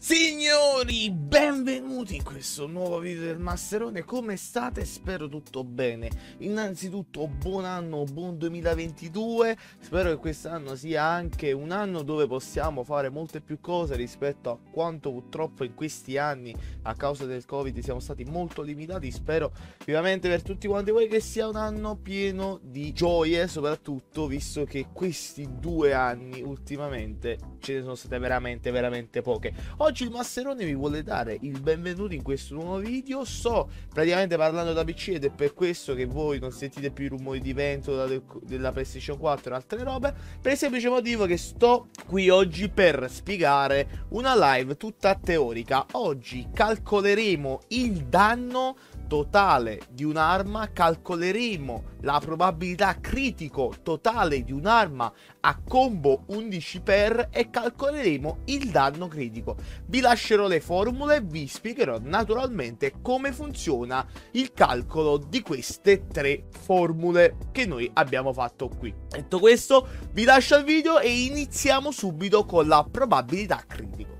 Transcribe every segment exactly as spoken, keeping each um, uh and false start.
Signori, benvenuti in questo nuovo video del Masserone. Come state? Spero tutto bene. Innanzitutto buon anno, buon duemilaventidue. Spero che quest'anno sia anche un anno dove possiamo fare molte più cose rispetto a quanto purtroppo in questi anni a causa del Covid siamo stati molto limitati. Spero vivamente per tutti quanti voi che sia un anno pieno di gioie, soprattutto visto che questi due anni ultimamente ce ne sono state veramente veramente poche. Oggi il Masserone vi vuole dare il benvenuto in questo nuovo video. Sto praticamente parlando da P C ed è per questo che voi non sentite più i rumori di vento della, della PlayStation quattro e altre robe, per il semplice motivo che sto qui oggi per spiegare una live tutta teorica. Oggi calcoleremo il danno totale di un'arma, calcoleremo la probabilità critico totale di un'arma a combo undici per e calcoleremo il danno critico. Vi lascerò le formule e vi spiegherò naturalmente come funziona il calcolo di queste tre formule che noi abbiamo fatto qui. Detto questo, vi lascio il video e iniziamo subito con la probabilità critico.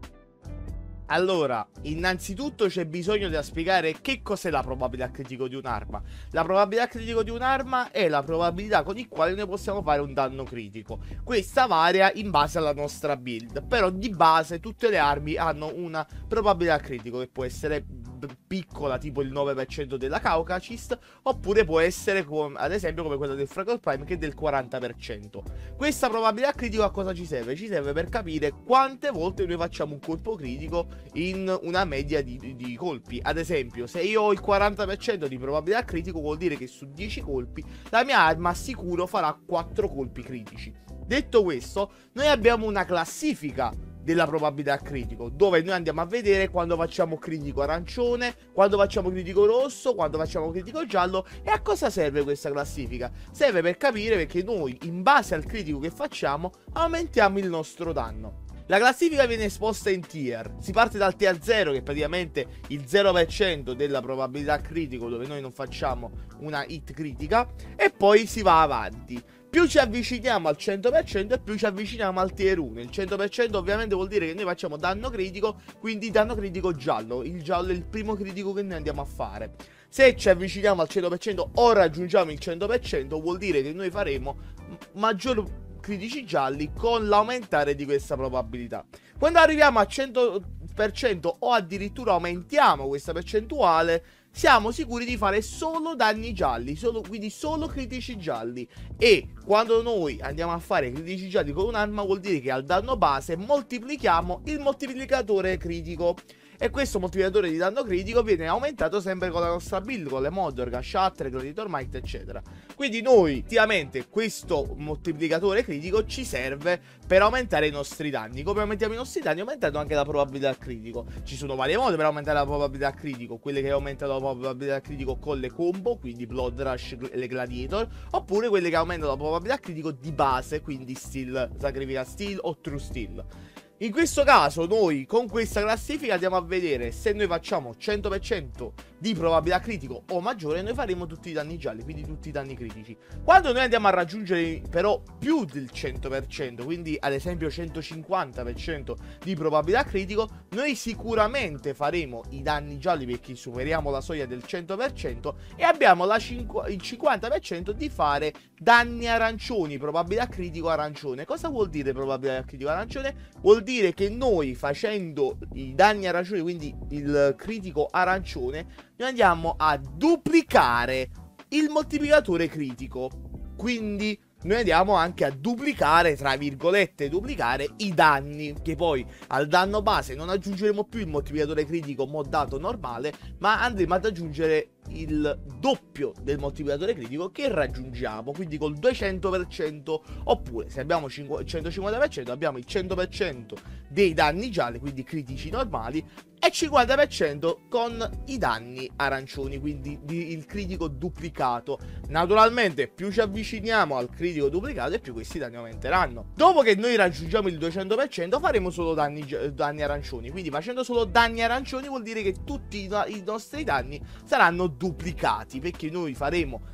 Allora, innanzitutto c'è bisogno di spiegare che cos'è la probabilità critico di un'arma. La probabilità critico di un'arma è la probabilità con il quale noi possiamo fare un danno critico. Questa varia in base alla nostra build, però di base tutte le armi hanno una probabilità critico che può essere piccola, tipo il nove per cento della Caucasus, oppure può essere come, ad esempio come quella del Fragile Prime, che è del quaranta per cento. Questa probabilità critico a cosa ci serve? Ci serve per capire quante volte noi facciamo un colpo critico in una media di, di, di colpi. Ad esempio, se io ho il quaranta per cento di probabilità critico, vuol dire che su dieci colpi la mia arma sicuro farà quattro colpi critici. Detto questo, noi abbiamo una classifica della probabilità critico, dove noi andiamo a vedere quando facciamo critico arancione, quando facciamo critico rosso, quando facciamo critico giallo. E a cosa serve questa classifica? Serve per capire perché noi, in base al critico che facciamo, aumentiamo il nostro danno. La classifica viene esposta in tier. Si parte dal tier zero, che è praticamente il zero per cento della probabilità critico, dove noi non facciamo una hit critica, e poi si va avanti. Più ci avviciniamo al cento per cento e più ci avviciniamo al tier uno. Il cento per cento ovviamente vuol dire che noi facciamo danno critico, quindi danno critico giallo. Il giallo è il primo critico che noi andiamo a fare. Se ci avviciniamo al cento per cento o raggiungiamo il cento per cento, vuol dire che noi faremo maggior critici gialli con l'aumentare di questa probabilità. Quando arriviamo al cento per cento o addirittura aumentiamo questa percentuale, siamo sicuri di fare solo danni gialli, solo, quindi solo critici gialli. E quando noi andiamo a fare critici gialli con un'arma, vuol dire che al danno base moltiplichiamo il moltiplicatore critico. E questo moltiplicatore di danno critico viene aumentato sempre con la nostra build, con le Modorga, Shatter, Gladiator Might, eccetera. Quindi noi, effettivamente, questo moltiplicatore critico ci serve per aumentare i nostri danni. Come aumentiamo i nostri danni? Aumentando anche la probabilità critico. Ci sono varie modi per aumentare la probabilità critico. Quelle che aumentano la probabilità critico con le combo, quindi Blood Rush e le Gladiator, oppure quelle che aumentano la probabilità critico di base, quindi Steel, Sacrifica Steel o True Steel. In questo caso noi con questa classifica andiamo a vedere se noi facciamo cento per cento di probabilità critico o maggiore, noi faremo tutti i danni gialli, quindi tutti i danni critici. Quando noi andiamo a raggiungere però più del cento per cento, quindi ad esempio centocinquanta per cento di probabilità critico, noi sicuramente faremo i danni gialli perché superiamo la soglia del cento per cento e abbiamo la il cinquanta per cento di fare danni arancioni, probabilità critico arancione. Cosa vuol dire probabilità critico arancione? Vuol dire che noi facendo i danni arancioni, quindi il critico arancione, noi andiamo a duplicare il moltiplicatore critico. Quindi noi andiamo anche a duplicare, tra virgolette, duplicare i danni, che poi al danno base non aggiungeremo più il moltiplicatore critico moddato normale, ma andremo ad aggiungere il doppio del moltiplicatore critico che raggiungiamo, quindi col duecento per cento, oppure se abbiamo il centocinquanta per cento abbiamo il cento per cento dei danni gialli, quindi critici normali, e cinquanta per cento con i danni arancioni, quindi di, il critico duplicato. Naturalmente più ci avviciniamo al critico duplicato e più questi danni aumenteranno. Dopo che noi raggiungiamo il duecento per cento faremo solo danni, danni arancioni, quindi facendo solo danni arancioni vuol dire che tutti i, i nostri danni saranno duplicati, perché noi faremo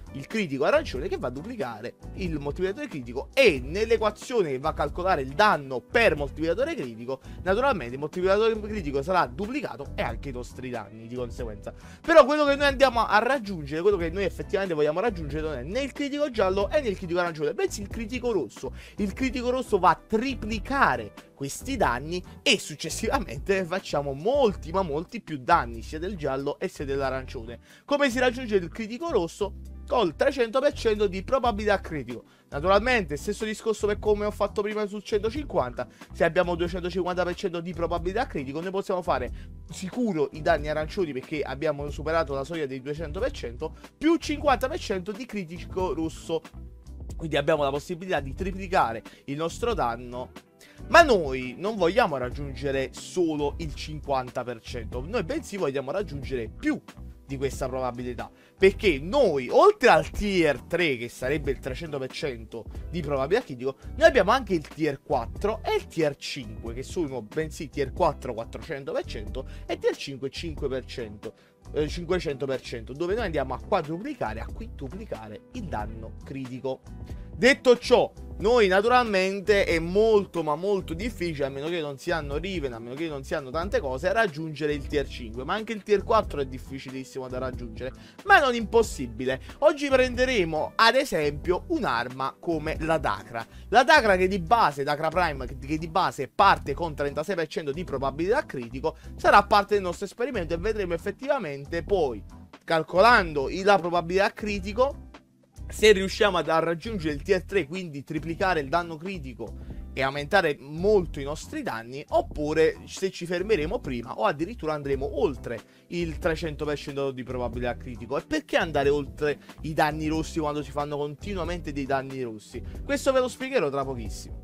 il critico arancione che va a duplicare il moltiplicatore critico, e nell'equazione che va a calcolare il danno per moltiplicatore critico, naturalmente il moltiplicatore critico sarà duplicato e anche i nostri danni di conseguenza. Però quello che noi andiamo a raggiungere, quello che noi effettivamente vogliamo raggiungere, non è né il critico giallo e né il critico arancione, bensì il critico rosso. Il critico rosso va a triplicare questi danni e successivamente facciamo molti ma molti più danni, sia del giallo e sia dell'arancione. Come si raggiunge il critico rosso? Col trecento per cento di probabilità critico. Naturalmente stesso discorso per come ho fatto prima sul centocinquanta. Se abbiamo duecentocinquanta per cento di probabilità critico, noi possiamo fare sicuro i danni arancioni perché abbiamo superato la soglia dei duecento per cento, più cinquanta per cento di critico rosso. Quindi abbiamo la possibilità di triplicare il nostro danno. Ma noi non vogliamo raggiungere solo il cinquanta per cento, noi bensì vogliamo raggiungere più di questa probabilità, perché noi oltre al tier tre, che sarebbe il trecento per cento di probabilità critico, noi abbiamo anche il tier quattro e il tier cinque, che sono bensì tier quattro quattrocento per cento e tier cinque cinque per cento, eh, cinquecento per cento, dove noi andiamo a quadruplicare, a quintuplicare il danno critico. Detto ciò, noi naturalmente è molto ma molto difficile, a meno che non si hanno Riven, a meno che non si hanno tante cose, raggiungere il tier cinque, ma anche il tier quattro è difficilissimo da raggiungere, ma non impossibile. Oggi prenderemo ad esempio un'arma come la Dacra. La Dacra che di base, Dacra Prime, che di base parte con trentasei per cento di probabilità critico, sarà parte del nostro esperimento e vedremo effettivamente poi, calcolando la probabilità critico, se riusciamo a raggiungere il tier tre, quindi triplicare il danno critico e aumentare molto i nostri danni, oppure se ci fermeremo prima o addirittura andremo oltre il trecento per cento di probabilità critico. E perché andare oltre i danni rossi quando si fanno continuamente dei danni rossi? Questo ve lo spiegherò tra pochissimo.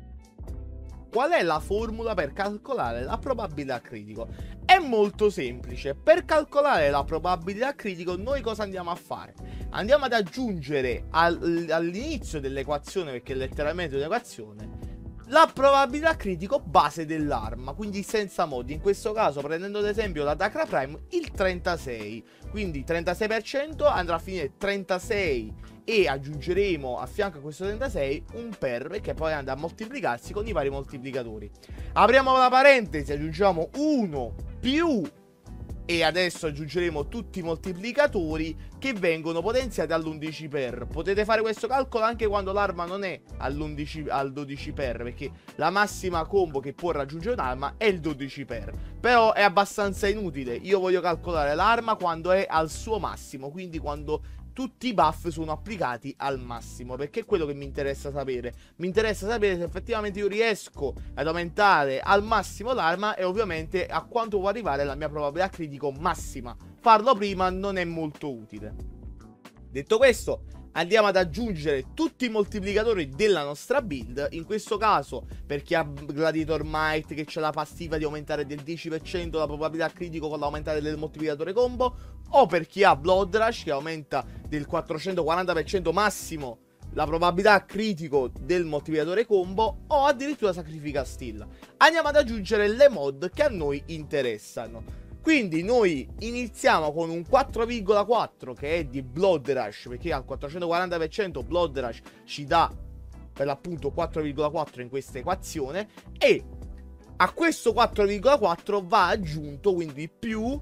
Qual è la formula per calcolare la probabilità critico? È molto semplice. Per calcolare la probabilità critico noi cosa andiamo a fare? Andiamo ad aggiungere al, all'inizio dell'equazione, perché è letteralmente un'equazione, la probabilità critico base dell'arma, quindi senza modi. In questo caso, prendendo ad esempio la Dacra Prime, il trentasei, quindi trentasei per cento andrà a finire trentasei e aggiungeremo a fianco a questo trentasei un per, che poi andrà a moltiplicarsi con i vari moltiplicatori. Apriamo la parentesi, aggiungiamo uno più, e adesso aggiungeremo tutti i moltiplicatori che vengono potenziati all'undici per. Potete fare questo calcolo anche quando l'arma non è all'undici, al dodici per, perché la massima combo che può raggiungere un'arma è il dodici per. Però è abbastanza inutile. Io voglio calcolare l'arma quando è al suo massimo, quindi quando tutti i buff sono applicati al massimo, perché è quello che mi interessa sapere. Mi interessa sapere se effettivamente io riesco ad aumentare al massimo l'arma e ovviamente a quanto può arrivare la mia probabilità critico massima. Farlo prima non è molto utile. Detto questo, andiamo ad aggiungere tutti i moltiplicatori della nostra build. In questo caso, per chi ha Gladiator Might, che c'è la passiva di aumentare del dieci per cento la probabilità critico con l'aumentare del moltiplicatore combo, o per chi ha Blood Rush, che aumenta del quattrocentoquaranta per cento massimo la probabilità critico del moltiplicatore combo, o addirittura Sacrifical Steel. Andiamo ad aggiungere le mod che a noi interessano. Quindi noi iniziamo con un quattro virgola quattro che è di Blood Rush, perché al quattrocentoquaranta per cento Blood Rush ci dà per l'appunto quattro virgola quattro in questa equazione, e a questo quattro virgola quattro va aggiunto quindi più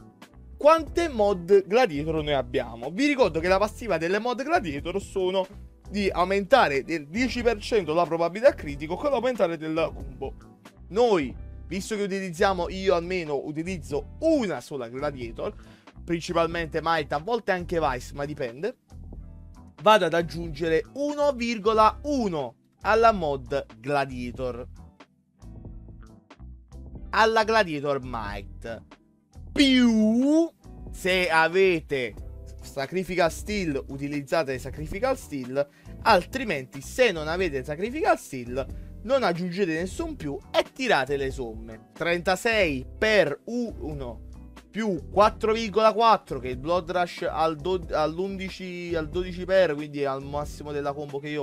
quante mod Gladiator noi abbiamo. Vi ricordo che la passiva delle mod Gladiator sono di aumentare del dieci per cento la probabilità critico con l'aumentare del combo. Noi, visto che utilizziamo, io almeno utilizzo una sola Gladiator, principalmente Might, a volte anche Vice, ma dipende, vado ad aggiungere uno virgola uno alla mod Gladiator, alla Gladiator Might, più, se avete Sacrifical Steel utilizzate Sacrifical Steel, altrimenti se non avete Sacrifical Steel non aggiungete nessun più e tirate le somme. trentasei per uno più quattro virgola quattro, che è il Blood Rush al all'undici, al dodici per, quindi al massimo della combo che io ho,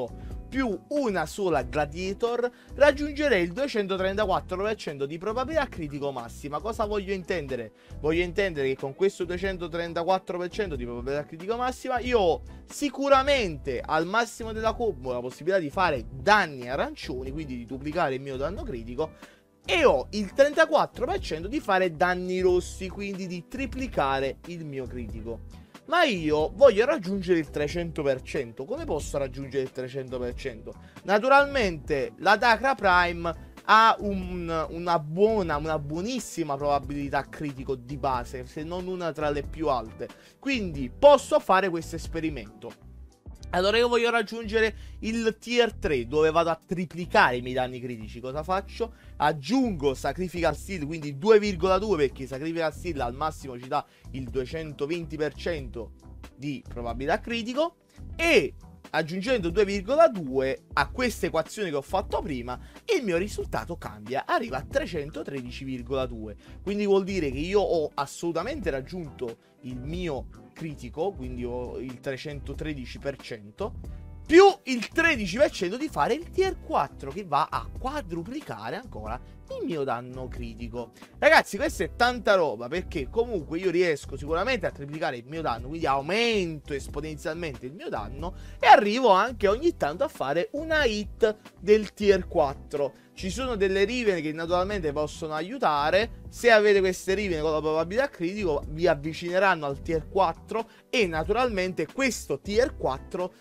più una sola Gladiator, raggiungerei il duecentotrentaquattro per cento di probabilità critico massima. Cosa voglio intendere? Voglio intendere che con questo duecentotrentaquattro per cento di probabilità critico massima io ho sicuramente al massimo della combo la possibilità di fare danni arancioni, quindi di duplicare il mio danno critico, e ho il trentaquattro per cento di fare danni rossi, quindi di triplicare il mio critico. Ma io voglio raggiungere il trecento per cento. Come posso raggiungere il trecento per cento? Naturalmente la Dacra Prime ha un, una buona, una buonissima probabilità critico di base, se non una tra le più alte. Quindi posso fare questo esperimento. Allora io voglio raggiungere il tier tre, dove vado a triplicare i miei danni critici. Cosa faccio? Aggiungo Sacrificial Steel, quindi due virgola due, perché Sacrificial Steel al massimo ci dà il duecentoventi per cento di probabilità critico, e aggiungendo due virgola due a questa equazione che ho fatto prima, il mio risultato cambia, arriva a trecentotredici virgola due. Quindi vuol dire che io ho assolutamente raggiunto il mio critico, quindi ho il trecentotredici per cento, più il tredici per cento di fare il tier quattro, che va a quadruplicare ancora il mio danno critico. Ragazzi, questa è tanta roba, perché comunque io riesco sicuramente a triplicare il mio danno, quindi aumento esponenzialmente il mio danno, e arrivo anche ogni tanto a fare una hit del tier quattro. Ci sono delle Riven che naturalmente possono aiutare. Se avete queste Riven con la probabilità critico, vi avvicineranno al tier quattro, e naturalmente questo tier quattro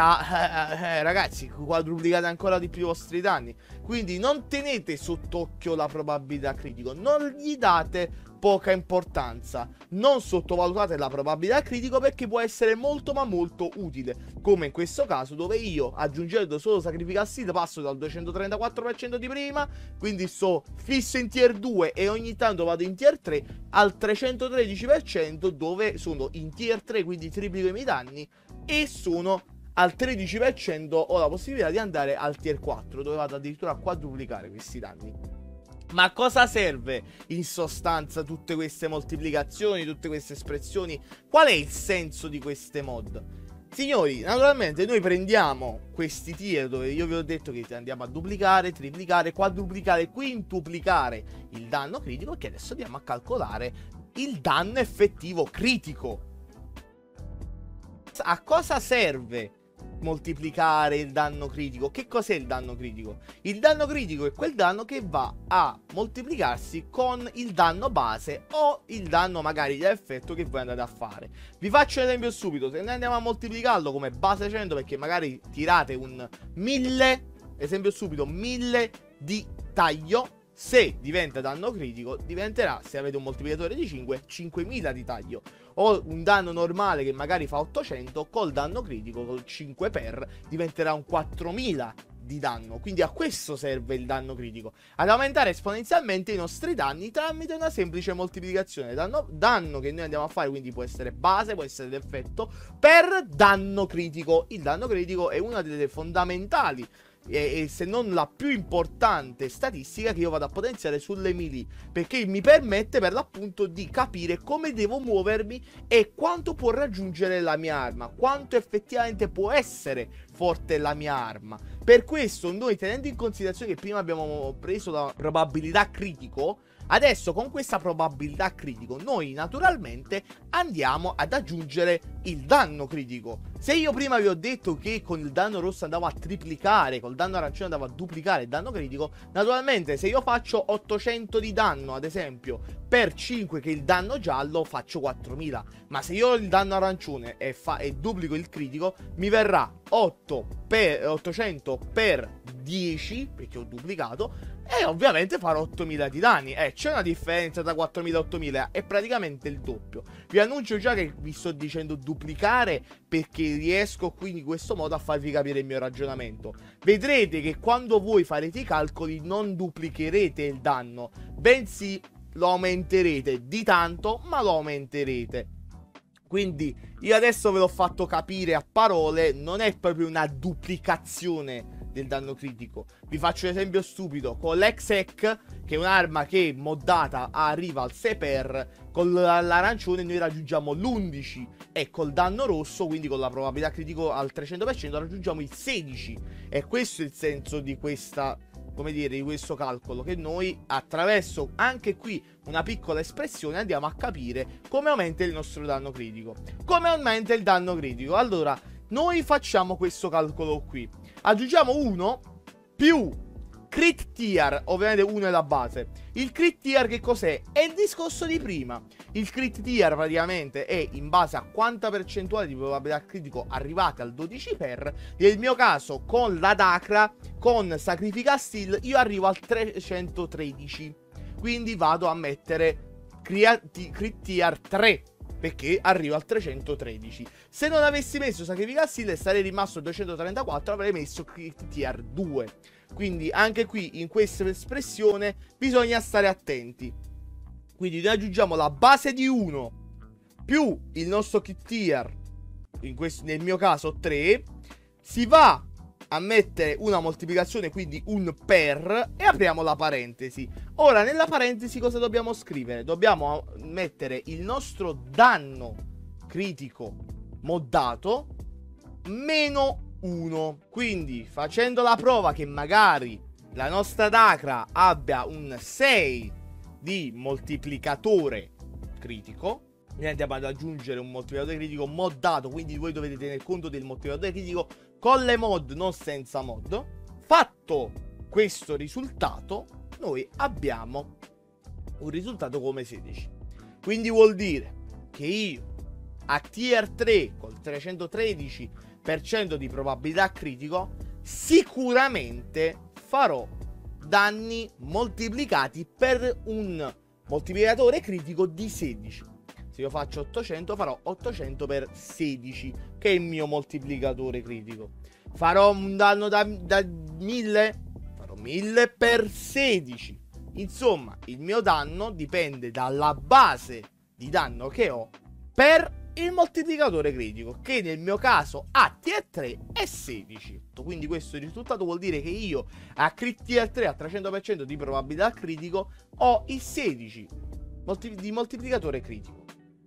sarà, eh, eh, ragazzi, quadruplicate ancora di più i vostri danni. Quindi non tenete sott'occhio la probabilità critico, non gli date poca importanza, non sottovalutate la probabilità critico, perché può essere molto ma molto utile, come in questo caso, dove io, aggiungendo solo Sacrificial Steel, passo dal duecentotrentaquattro per cento di prima, quindi sto fisso in tier due e ogni tanto vado in tier tre, al trecentotredici per cento, dove sono in tier tre, quindi triplico i miei danni, e sono al tredici per cento ho la possibilità di andare al tier quattro, dove vado addirittura a quadruplicare questi danni. Ma a cosa serve in sostanza tutte queste moltiplicazioni, tutte queste espressioni? Qual è il senso di queste mod? Signori, naturalmente noi prendiamo questi tier dove io vi ho detto che andiamo a duplicare, triplicare, quadruplicare, quintuplicare il danno critico, che adesso andiamo a calcolare il danno effettivo critico. A cosa serve moltiplicare il danno critico? Che cos'è il danno critico? Il danno critico è quel danno che va a moltiplicarsi con il danno base o il danno magari di effetto che voi andate a fare. Vi faccio un esempio subito. Se noi andiamo a moltiplicarlo come base cento, perché magari tirate un mille, esempio subito, mille di taglio, se diventa danno critico diventerà, se avete un moltiplicatore di cinque, cinquemila di taglio. O un danno normale che magari fa ottocento, col danno critico, col cinque per, diventerà un quattromila di danno. Quindi a questo serve il danno critico, ad aumentare esponenzialmente i nostri danni tramite una semplice moltiplicazione. Danno, danno che noi andiamo a fare, quindi può essere base, può essere l'effetto, per danno critico. Il danno critico è una delle fondamentali, e se non la più importante statistica che io vado a potenziare sulle melee, perché mi permette per l'appunto di capire come devo muovermi e quanto può raggiungere la mia arma, quanto effettivamente può essere forte la mia arma. Per questo noi, tenendo in considerazione che prima abbiamo preso la probabilità critico, adesso con questa probabilità critico noi naturalmente andiamo ad aggiungere il danno critico. Se io prima vi ho detto che con il danno rosso andavo a triplicare, col danno arancione andavo a duplicare il danno critico, naturalmente se io faccio ottocento di danno ad esempio per cinque, che è il danno giallo, faccio quattromila. Ma se io ho il danno arancione e, fa e duplico il critico, mi verrà otto per, ottocento per dieci, perché ho duplicato, e ovviamente farò ottomila di danni. Eh, c'è una differenza tra quattromila e ottomila, è praticamente il doppio. Vi annuncio già che vi sto dicendo duplicare, perché riesco quindi in questo modo a farvi capire il mio ragionamento. Vedrete che quando voi farete i calcoli non duplicherete il danno, bensì lo aumenterete di tanto, ma lo aumenterete. Quindi io adesso ve l'ho fatto capire a parole, non è proprio una duplicazione del danno critico. Vi faccio un esempio stupido: con l'ex-hack, che è un'arma che moddata arriva al sei per, con l'arancione noi raggiungiamo l'undici, e col danno rosso, quindi con la probabilità critico al trecento per cento, raggiungiamo il sedici. E questo è il senso di questa, come dire, di questo calcolo, che noi attraverso anche qui una piccola espressione andiamo a capire come aumenta il nostro danno critico. Come aumenta il danno critico? Allora, noi facciamo questo calcolo qui. Aggiungiamo uno più crit tier, ovviamente uno è la base. Il crit tier che cos'è? È il discorso di prima. Il crit tier praticamente è in base a quanta percentuale di probabilità critico arrivate al dodici per. Nel mio caso con la Dacra, con Sacrifica Steel, io arrivo al trecentotredici. Quindi vado a mettere crit tier tre, perché arrivo al trecentotredici. Se non avessi messo Sacrifica Steel sarei rimasto al duecentotrentaquattro, avrei messo crit tier due. Quindi anche qui in questa espressione bisogna stare attenti. Quindi noi aggiungiamo la base di uno più il nostro crit tier, in questo, nel mio caso tre. Si va a mettere una moltiplicazione, quindi un per, e apriamo la parentesi. Ora nella parentesi cosa dobbiamo scrivere? Dobbiamo mettere il nostro danno critico moddato meno uno. Quindi facendo la prova che magari la nostra Dacra abbia un sei di moltiplicatore critico, noi andiamo ad aggiungere un moltiplicatore critico moddato, quindi voi dovete tener conto del moltiplicatore critico con le mod, non senza mod. Fatto questo risultato, noi abbiamo un risultato come sedici. Quindi vuol dire che io a tier tre col trecentotredici per cento di probabilità critico sicuramente farò danni moltiplicati per un moltiplicatore critico di sedici. Se io faccio ottocento farò ottocento per sedici, che è il mio moltiplicatore critico. Farò un danno da, da mille, farò mille per sedici. Insomma, il mio danno dipende dalla base di danno che ho per il moltiplicatore critico, che nel mio caso a tier tre è sedici. Quindi questo risultato vuol dire che io a crit tier tre a trecento per cento di probabilità critico ho il sedici molti di moltiplicatore critico.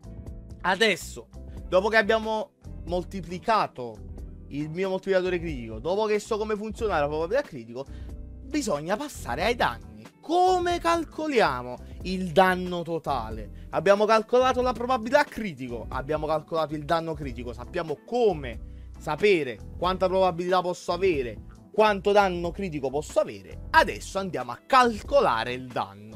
Adesso, dopo che abbiamo moltiplicato il mio moltiplicatore critico, dopo che so come funziona la probabilità critico, bisogna passare ai danni. Come calcoliamo il danno totale? Abbiamo calcolato la probabilità critico, abbiamo calcolato il danno critico, sappiamo come sapere quanta probabilità posso avere, quanto danno critico posso avere. Adesso andiamo a calcolare il danno.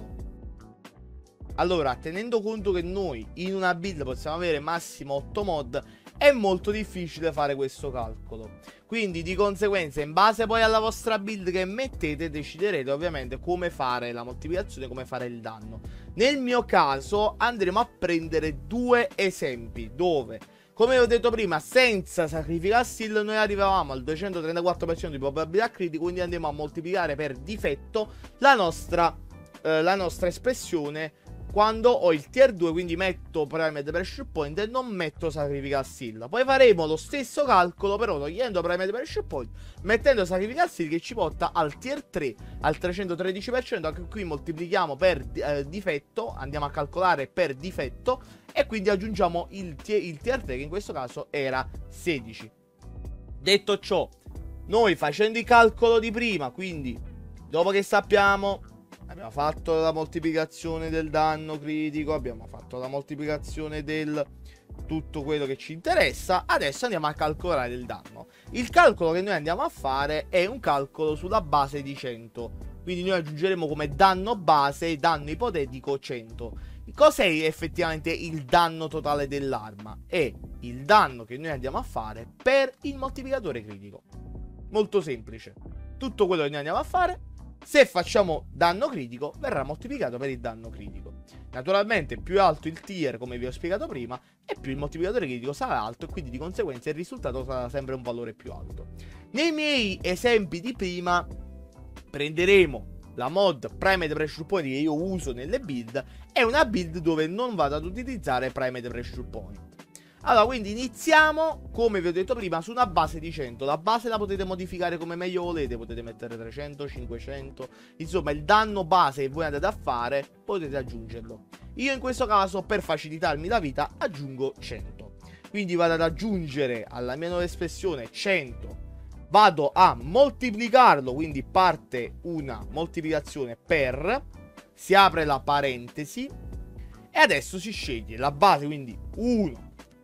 Allora, tenendo conto che noi in una build possiamo avere massimo otto mod, è molto difficile fare questo calcolo. Quindi di conseguenza, in base poi alla vostra build che mettete, deciderete ovviamente come fare la moltiplicazione, come fare il danno. Nel mio caso andremo a prendere due esempi dove, come ho detto prima, senza Sacrifica Steel noi arrivavamo al duecentotrentaquattro per cento di probabilità critica, quindi andiamo a moltiplicare per difetto la nostra, eh, la nostra espressione quando ho il tier due, quindi metto Primed Pressure Point e non metto Sacrifica Steel. Poi faremo lo stesso calcolo però togliendo Primed Pressure Point, mettendo Sacrifica Steel, che ci porta al tier tre, al trecentotredici per cento. Anche qui moltiplichiamo per eh, difetto, andiamo a calcolare per difetto, e quindi aggiungiamo il, il tier tre, che in questo caso era sedici. Detto ciò, noi facendo il calcolo di prima, quindi dopo che sappiamo, abbiamo fatto la moltiplicazione del danno critico, abbiamo fatto la moltiplicazione del tutto quello che ci interessa, adesso andiamo a calcolare il danno. Il calcolo che noi andiamo a fare è un calcolo sulla base di cento, quindi noi aggiungeremo come danno base danno ipotetico cento. Cos'è effettivamente il danno totale dell'arma? È il danno che noi andiamo a fare per il moltiplicatore critico. Molto semplice. Tutto quello che noi andiamo a fare, se facciamo danno critico, verrà moltiplicato per il danno critico. Naturalmente più alto il tier, come vi ho spiegato prima, e più il moltiplicatore critico sarà alto, e quindi di conseguenza il risultato sarà sempre un valore più alto. Nei miei esempi di prima prenderemo la mod Primed Pressure Point che io uso nelle build. È una build dove non vado ad utilizzare Primed Pressure Point. Allora, quindi iniziamo, come vi ho detto prima, su una base di cento. La base la potete modificare come meglio volete. Potete mettere trecento, cinquecento. Insomma, il danno base che voi andate a fare, potete aggiungerlo. Io in questo caso, per facilitarmi la vita, aggiungo cento. Quindi vado ad aggiungere alla mia nuova espressione cento. Vado a moltiplicarlo, quindi parte una moltiplicazione per. Si apre la parentesi. E adesso si sceglie la base, quindi uno.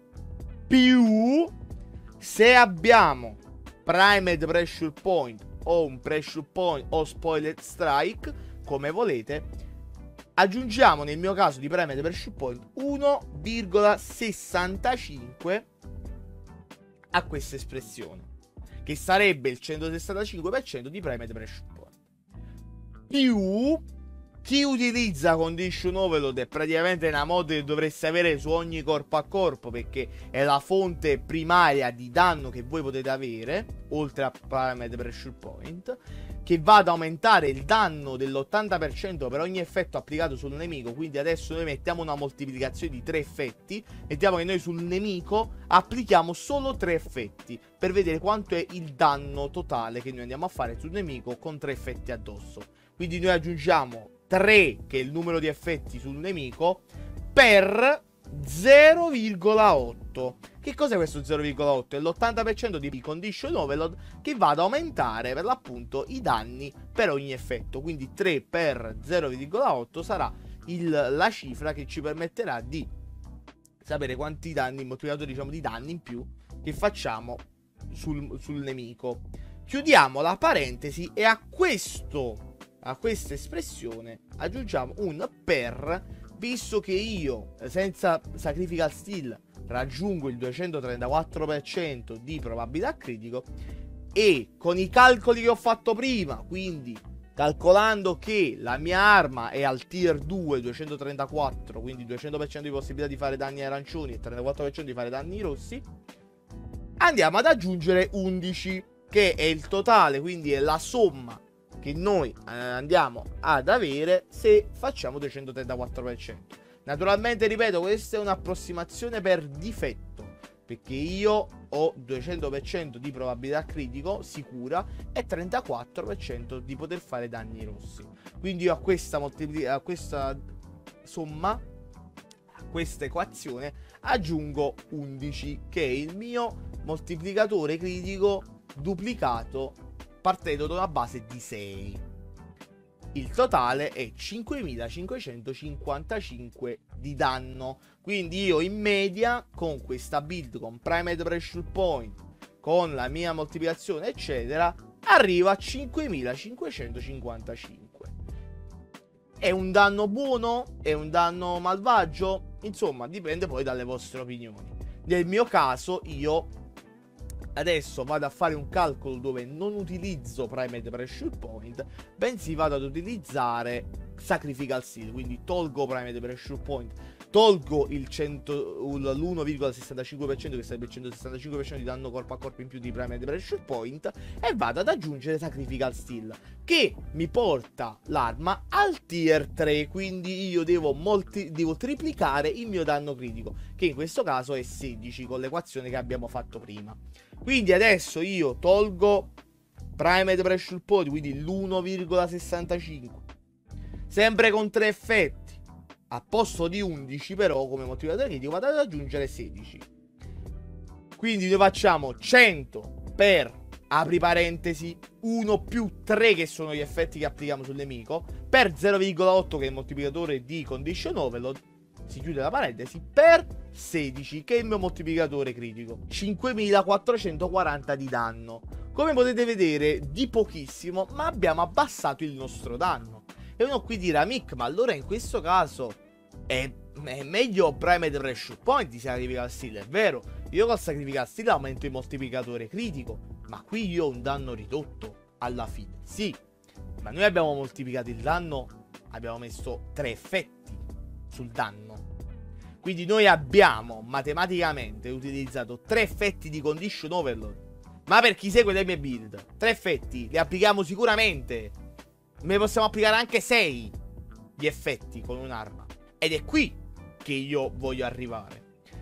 Più, se abbiamo primed pressure point o un pressure point o spoiled strike, come volete, aggiungiamo nel mio caso di primed pressure point uno virgola sessantacinque a questa espressione, che sarebbe il centosessantacinque per cento di primed pressure point. Più, chi utilizza condition overload è praticamente una mod che dovreste avere su ogni corpo a corpo, perché è la fonte primaria di danno che voi potete avere, oltre a primed pressure point, che va ad aumentare il danno dell'ottanta per cento per ogni effetto applicato sul nemico. Quindi adesso noi mettiamo una moltiplicazione di tre effetti, mettiamo che noi sul nemico applichiamo solo tre effetti, per vedere quanto è il danno totale che noi andiamo a fare sul nemico con tre effetti addosso. Quindi noi aggiungiamo tre, che è il numero di effetti sul nemico, per zero virgola otto. Che cos'è questo zero virgola otto? È l'ottanta per cento di condition overload che va ad aumentare per l'appunto i danni per ogni effetto. Quindi tre per zero virgola otto sarà il, la cifra che ci permetterà di sapere quanti danni, moltiplicatori diciamo di danni in più che facciamo sul, sul nemico. Chiudiamo la parentesi e a questo a questa espressione aggiungiamo un per, visto che io senza sacrifical steal raggiungo il duecentotrentaquattro per cento di probabilità critico, e con i calcoli che ho fatto prima, quindi calcolando che la mia arma è al tier due duecentotrentaquattro, quindi duecento per cento di possibilità di fare danni arancioni e trentaquattro per cento di fare danni rossi, andiamo ad aggiungere undici, che è il totale, quindi è la somma che noi eh, andiamo ad avere se facciamo duecentotrentaquattro per cento. Naturalmente, ripeto, questa è un'approssimazione per difetto, perché io ho duecento per cento di probabilità critico sicura e trentaquattro per cento di poter fare danni rossi. Quindi io a questa, a questa somma, a questa equazione, aggiungo undici, che è il mio moltiplicatore critico duplicato partendo da una base di sei. Il totale è cinquemilacinquecentocinquantacinque di danno. Quindi io in media con questa build, con primed pressure point, con la mia moltiplicazione eccetera, arrivo a cinquemilacinquecentocinquantacinque. È un danno buono? È un danno malvagio? Insomma, dipende poi dalle vostre opinioni. Nel mio caso io adesso vado a fare un calcolo dove non utilizzo primed pressure point, bensì vado ad utilizzare sacrifical steal. Quindi tolgo primed pressure point, tolgo il l'uno virgola sessantacinque per cento, che sarebbe il centosessantacinque per cento di danno corpo a corpo in più di primed pressure point, e vado ad aggiungere sacrifical steal, che mi porta l'arma al tier tre. Quindi io devo, molti, devo triplicare il mio danno critico, che in questo caso è sedici, con l'equazione che abbiamo fatto prima. Quindi adesso io tolgo primed pressure point, quindi l'uno virgola sessantacinque, sempre con tre effetti, a posto di undici però come moltiplicatore critico vado ad aggiungere sedici. Quindi noi facciamo cento per, apri parentesi, uno più tre, che sono gli effetti che applichiamo sul nemico, per zero virgola otto, che è il moltiplicatore di condition overload, si chiude la parentesi, per sedici, che è il mio moltiplicatore critico, cinquemilaquattrocentoquaranta di danno. Come potete vedere, di pochissimo, ma abbiamo abbassato il nostro danno. E uno qui dirà: Mick, ma allora in questo caso è, è meglio primed pressure point di sacrifical steal. È vero, io col sacrifical steal aumento il moltiplicatore critico, ma qui io ho un danno ridotto alla fine. Sì, ma noi abbiamo moltiplicato il danno, abbiamo messo tre effetti sul danno. Quindi noi abbiamo matematicamente utilizzato tre effetti di condition overload. Ma per chi segue le mie build, tre effetti li applichiamo sicuramente. Ne possiamo applicare anche sei di effetti con un'arma. Ed è qui che io voglio arrivare.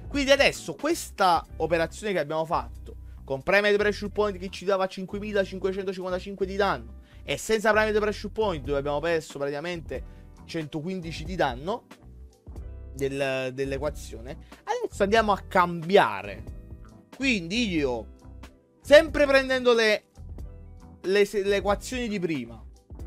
Quindi adesso questa operazione che abbiamo fatto con Primary Pressure Point che ci dava cinquemilacinquecentocinquantacinque di danno e senza Primary Pressure Point dove abbiamo perso praticamente centoquindici di danno del, dell'equazione, adesso andiamo a cambiare. Quindi io, sempre prendendo le, le, le equazioni di prima,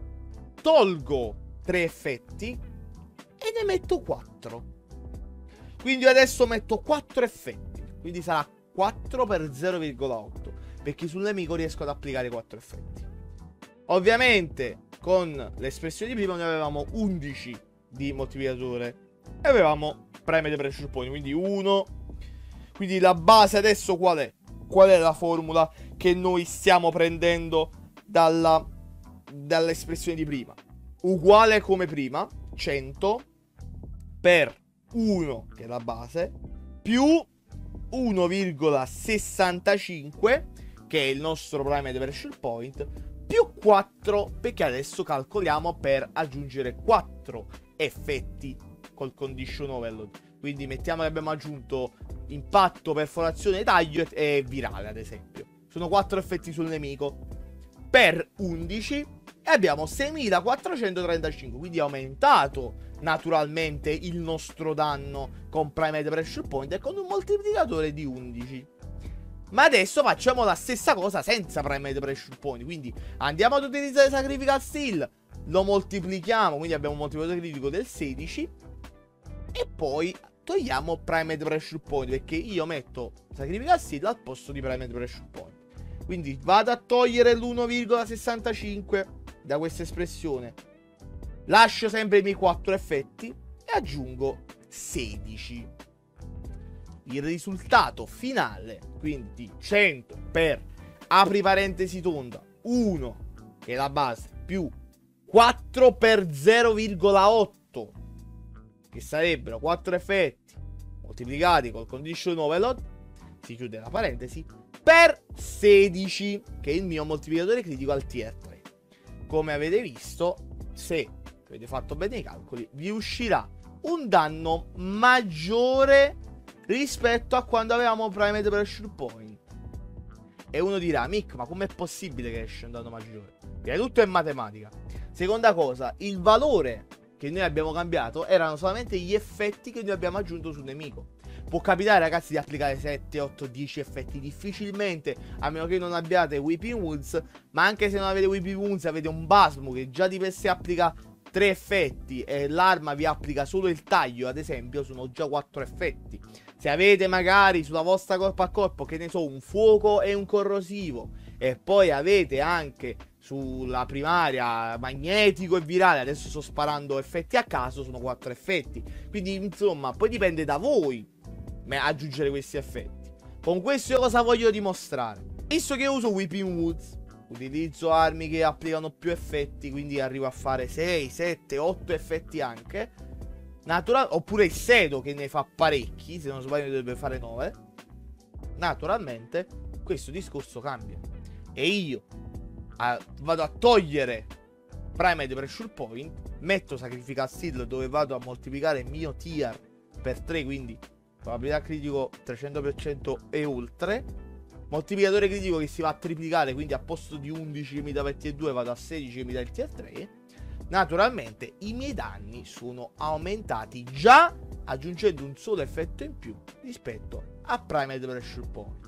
tolgo tre effetti e ne metto quattro. Quindi io adesso metto quattro effetti. Quindi sarà quattro per zero virgola otto, perché sul nemico riesco ad applicare quattro effetti. Ovviamente con l'espressione di prima noi avevamo undici di moltiplicatore e avevamo Primary Pressure Point, quindi uno. Quindi la base adesso qual è? Qual è la formula che noi stiamo prendendo dalla dall'espressione di prima? Uguale come prima, cento per uno, che è la base, più uno virgola sessantacinque, che è il nostro Primary Pressure Point, più quattro, perché adesso calcoliamo per aggiungere quattro effetti col condition overload. Quindi mettiamo che abbiamo aggiunto impatto, perforazione, taglio e virale, ad esempio. Sono quattro effetti sul nemico per undici e abbiamo seimilaquattrocentotrentacinque. Quindi è aumentato naturalmente il nostro danno con Primary Pressure Point e con un moltiplicatore di undici. Ma adesso facciamo la stessa cosa senza Primary Pressure Point. Quindi andiamo ad utilizzare Sacrificial Steel, lo moltiplichiamo, quindi abbiamo un moltiplicatore critico del sedici e poi togliamo Primary Pressure Point, perché io metto Sacrificial Steel al posto di Primary Pressure Point. Quindi vado a togliere l'uno virgola sessantacinque da questa espressione, lascio sempre i miei quattro effetti e aggiungo sedici. Il risultato finale, quindi cento per, apri parentesi tonda, uno, che è la base, più quattro per zero virgola otto, che sarebbero quattro effetti moltiplicati col condition overload, si chiude la parentesi, per sedici, che è il mio moltiplicatore critico al tier tre. Come avete visto, se avete fatto bene i calcoli, vi uscirà un danno maggiore rispetto a quando avevamo Primary Pressure Point. E uno dirà: Mick, ma com'è possibile che esce un danno maggiore? Prima di tutto è matematica. Seconda cosa, il valore che noi abbiamo cambiato erano solamente gli effetti che noi abbiamo aggiunto sul nemico. Può capitare, ragazzi, di applicare sette, otto, dieci effetti difficilmente, a meno che non abbiate Weeping Wounds. Ma anche se non avete Weeping Wounds, avete un Basmo che già di per sé applica tre effetti e l'arma vi applica solo il taglio, ad esempio, sono già quattro effetti. Se avete magari sulla vostra corpo a corpo, che ne so, un fuoco e un corrosivo, e poi avete anche sulla primaria magnetico e virale, adesso sto sparando effetti a caso, sono quattro effetti. Quindi insomma, poi dipende da voi aggiungere questi effetti. Con questo io cosa voglio dimostrare? Visto che uso Weeping Woods, utilizzo armi che applicano più effetti, quindi arrivo a fare sei, sette, otto effetti anche. Natural, oppure il Sedo che ne fa parecchi, se non sbaglio dovrebbe fare nove. Naturalmente questo discorso cambia e io a, vado a togliere Primary Pressure Point, metto Sacrificial Steel dove vado a moltiplicare il mio tier per tre, quindi probabilità critico trecento per cento e oltre, moltiplicatore critico che si va a triplicare, quindi a posto di undici che mi dà il tier due vado a sedici che mi dà il tier tre. Naturalmente i miei danni sono aumentati già aggiungendo un solo effetto in più rispetto a Primary Pressure Point.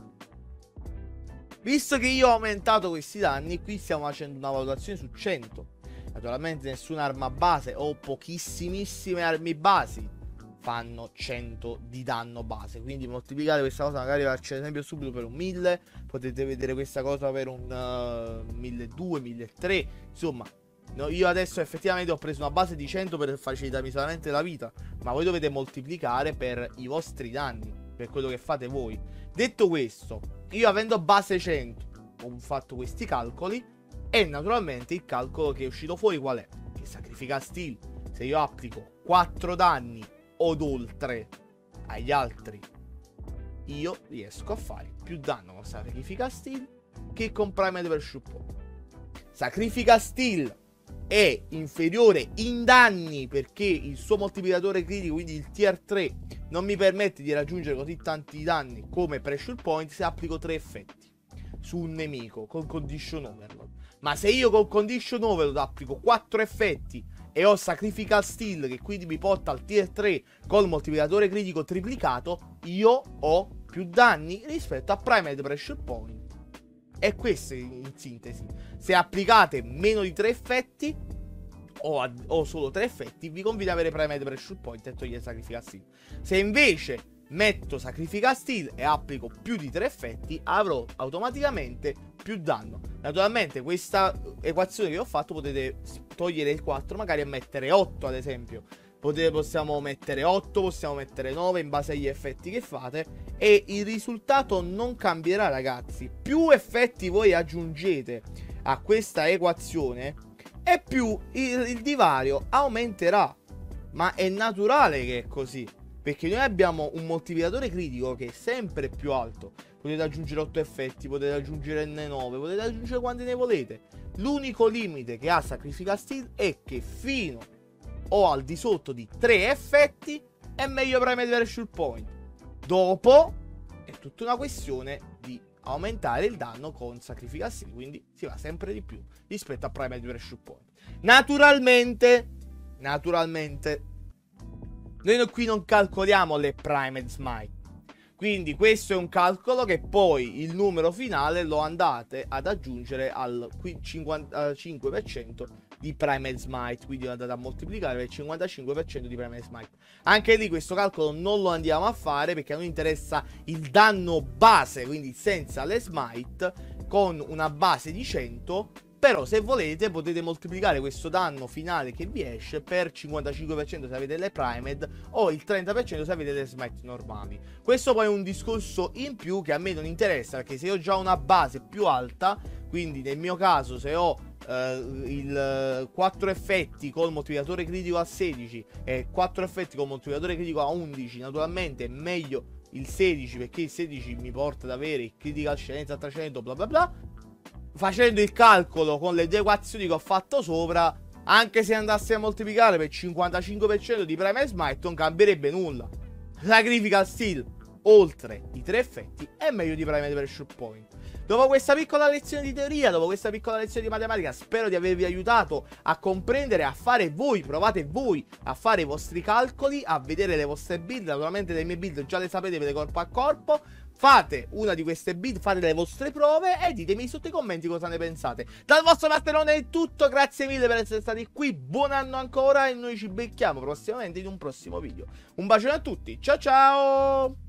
Visto che io ho aumentato questi danni, qui stiamo facendo una valutazione su cento. Naturalmente nessuna arma base o pochissimissime armi basi fanno cento di danno base, quindi moltiplicate questa cosa, magari faccio esempio subito per un mille, potete vedere questa cosa per un uh, milleduecento, milletrecento, insomma. No, io adesso effettivamente ho preso una base di cento per facilitarmi solamente la vita, ma voi dovete moltiplicare per i vostri danni, per quello che fate voi. Detto questo, io avendo base cento ho fatto questi calcoli e naturalmente il calcolo che è uscito fuori qual è? Che Sacrificial Steel, se io applico quattro danni od oltre agli altri, io riesco a fare più danno con Sacrificial Steel che con Primary Pressure Point. Sacrificial Steel è inferiore in danni perché il suo moltiplicatore critico, quindi il tier tre, non mi permette di raggiungere così tanti danni come Pressure Point se applico tre effetti su un nemico con Condition Overload. Ma se io con Condition Overload applico quattro effetti e ho Sacrificial Steel, che quindi mi porta al tier tre col moltiplicatore critico triplicato, io ho più danni rispetto a Primed Pressure Point. E questo in sintesi. Se applicate meno di tre effetti o, a, o solo tre effetti, vi conviene avere Primed Pressure Point e togliere Sacrificial Steel. Se invece metto Sacrificial Steel e applico più di tre effetti, avrò automaticamente più danno. Naturalmente questa equazione che ho fatto potete togliere il quattro magari e mettere otto, ad esempio. Potete, possiamo mettere otto, possiamo mettere nove in base agli effetti che fate e il risultato non cambierà, ragazzi. Più effetti voi aggiungete a questa equazione e più il, il divario aumenterà. Ma è naturale che è così, perché noi abbiamo un moltiplicatore critico che è sempre più alto. Potete aggiungere otto effetti, potete aggiungere N nove, potete aggiungere quanti ne volete. L'unico limite che ha Sacrificial Steel è che fino o al di sotto di tre effetti è meglio Primed Pressure Point. Dopo è tutta una questione di aumentare il danno con Sacrificial Steel, quindi si va sempre di più rispetto a Primed Pressure Point. Naturalmente, naturalmente, noi qui non calcoliamo le Primed Smite. Quindi questo è un calcolo che poi il numero finale lo andate ad aggiungere al cinquantacinque per cento di Primed Smite. Quindi lo andate a moltiplicare per il cinquantacinque per cento di Primed Smite. Anche lì questo calcolo non lo andiamo a fare perché a noi interessa il danno base, quindi senza le Smite, con una base di cento. Però se volete potete moltiplicare questo danno finale che vi esce per cinquantacinque per cento se avete le Primed o il trenta per cento se avete le Smite normali. Questo poi è un discorso in più che a me non interessa, perché se ho già una base più alta, quindi nel mio caso se ho eh, il quattro effetti col moltiplicatore critico a sedici e quattro effetti col moltiplicatore critico a undici, naturalmente è meglio il sedici perché il sedici mi porta ad avere il critical scienza a trecento bla bla bla. Facendo il calcolo con le due equazioni che ho fatto sopra, anche se andasse a moltiplicare per cinquantacinque per cento di Primed Smite non cambierebbe nulla. Sacrificial Steel oltre i tre effetti è meglio di Primed Pressure Point. Dopo questa piccola lezione di teoria, dopo questa piccola lezione di matematica, spero di avervi aiutato a comprendere, a fare voi, provate voi a fare i vostri calcoli, a vedere le vostre build. Naturalmente le mie build già le sapete, vedete corpo a corpo. Fate una di queste build, fate le vostre prove e ditemi sotto i commenti cosa ne pensate. Dal vostro Martellone è tutto, grazie mille per essere stati qui, buon anno ancora e noi ci becchiamo prossimamente in un prossimo video. Un bacione a tutti, ciao ciao!